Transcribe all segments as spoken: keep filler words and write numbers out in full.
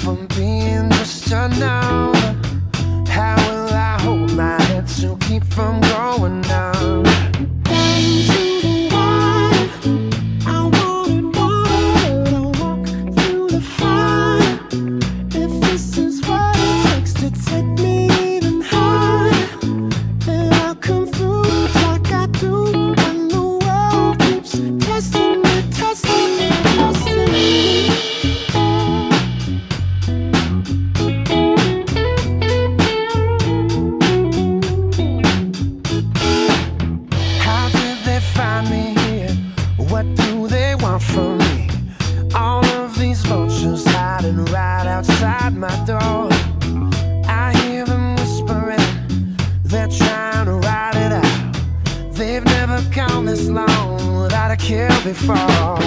from being just a number? How will I hold my head to keep from going down? From me, all of these vultures hiding right outside my door. I hear them whispering, they're trying to ride it out. They've never gone this long without a kill before.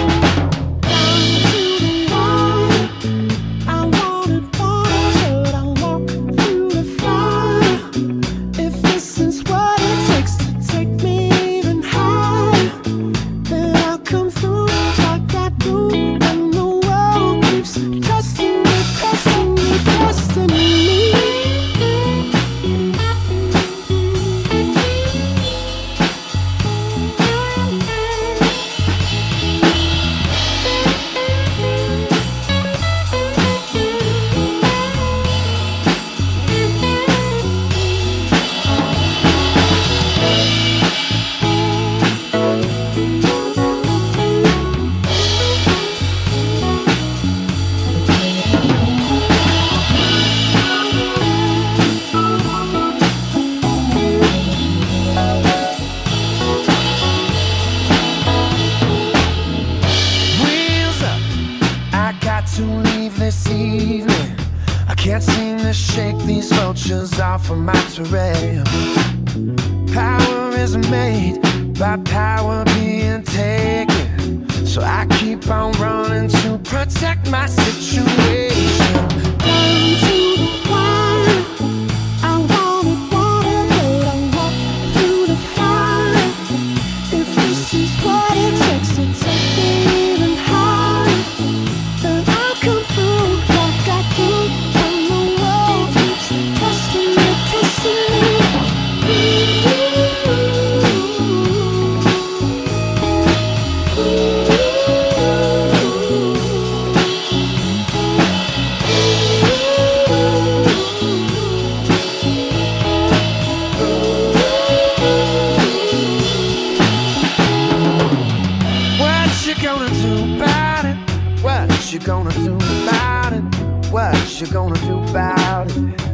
To leave this evening, I can't seem to shake these vultures off of my terrain. Power is made by power being taken, so I keep on running to protect my situation. Down to the wire, I wanted water, but I walk through the fire. If this is what it takes to take me even higher, then I'll come through like I do when the world keeps testing me, testing me. What you gonna do about it? What you gonna do about it? What you gonna do about it?